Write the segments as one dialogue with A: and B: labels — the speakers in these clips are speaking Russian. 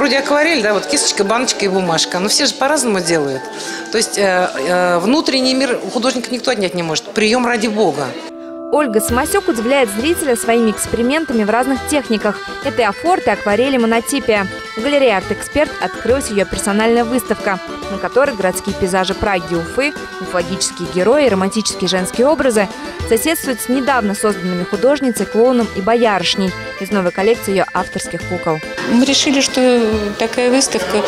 A: вроде акварель, да, вот кисточка, баночка и бумажка. Но все же по-разному делают. То есть внутренний мир у художника никто отнять не может. Прием ради Бога.
B: Ольга Самосюк удивляет зрителя своими экспериментами в разных техниках. Это и афорт, и акварель, и монотипия. В галерее «Арт-Эксперт» открылась ее персональная выставка, на которой городские пейзажи Праги и Уфы, мифологические герои, романтические женские образы соседствуют с недавно созданными художницей, клоуном и боярышней из новой коллекции ее авторских кукол.
C: Мы решили, что такая выставка,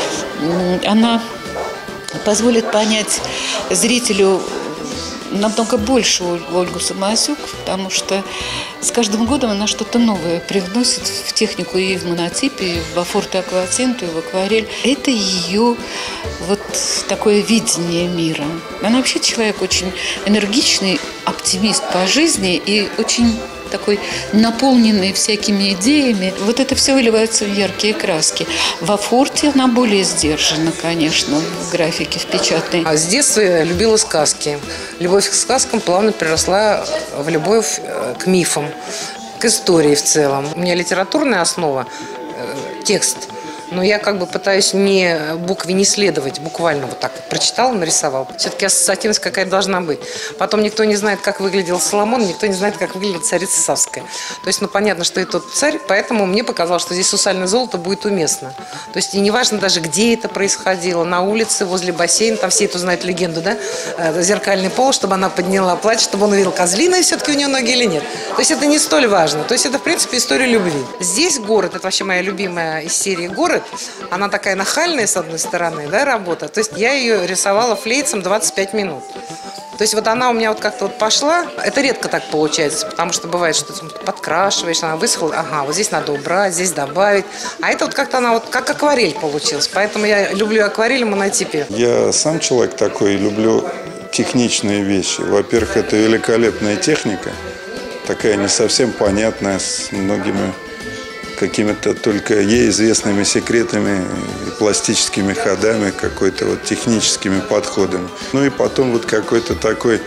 C: она позволит понять зрителю намного больше Ольгу Самосюк, потому что с каждым годом она что-то новое привносит в технику и в монотипе, и в афорт, и акватинту, и в акварель. Это ее вот такое видение мира. Она вообще человек очень энергичный, оптимист по жизни и очень такой наполненный всякими идеями. Вот это все выливается в яркие краски. В афорте она более сдержана, конечно, в графике, в печатной.
A: А с детства я любила сказки. Любовь к сказкам плавно переросла в любовь к мифам, к истории в целом. У меня литературная основа, текст. Но я как бы пытаюсь не букве не следовать, буквально вот так вот прочитал, нарисовал. Все-таки ассоциативность какая-то должна быть. Потом никто не знает, как выглядел Соломон, никто не знает, как выглядела царица Савская. То есть, понятно, что это тот царь, поэтому мне показалось, что здесь сусальное золото будет уместно. То есть, и неважно даже, где это происходило, на улице, возле бассейна, там все эту знают легенду, да, зеркальный пол, чтобы она подняла платье, чтобы он увидел, козлиная все-таки у нее ноги или нет. То есть, это не столь важно. То есть, это, в принципе, история любви. Здесь город, это вообще моя любимая из серии «Город». Она такая нахальная, с одной стороны, да, работа. То есть я ее рисовала флейцем 25 минут. То есть вот она у меня вот как-то вот пошла. Это редко так получается, потому что бывает, что ты подкрашиваешь, она высохла. Ага, вот здесь надо убрать, здесь добавить. А это вот как-то она вот как акварель получилась. Поэтому я люблю акварель и монотипию.
D: Я сам человек такой, люблю техничные вещи. Во-первых, это великолепная техника. Такая не совсем понятная, с многими какими-то только ей известными секретами, и пластическими ходами, какой-то вот техническими подходами. Ну и потом вот какой-то такой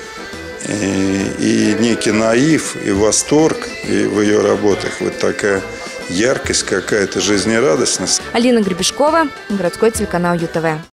D: и некий наив, и восторг и в ее работах. Вот такая яркость какая-то, жизнерадостность.
B: Алина Гребешкова, городской телеканал ЮТВ.